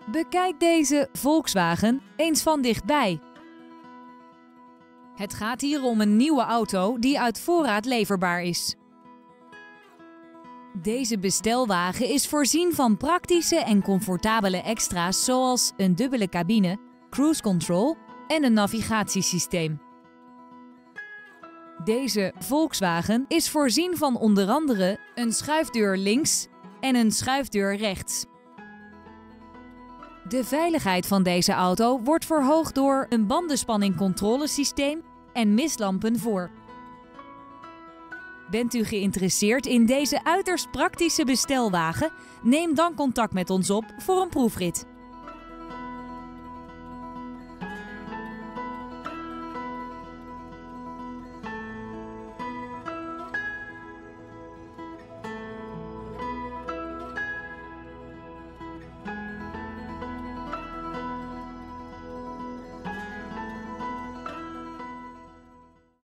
Bekijk deze Volkswagen eens van dichtbij. Het gaat hier om een nieuwe auto die uit voorraad leverbaar is. Deze bestelwagen is voorzien van praktische en comfortabele extra's zoals een dubbele cabine, cruise control en een navigatiesysteem. Deze Volkswagen is voorzien van onder andere een schuifdeur links en een schuifdeur rechts. De veiligheid van deze auto wordt verhoogd door een bandenspanningcontrolesysteem en mistlampen voor. Bent u geïnteresseerd in deze uiterst praktische bestelwagen? Neem dan contact met ons op voor een proefrit.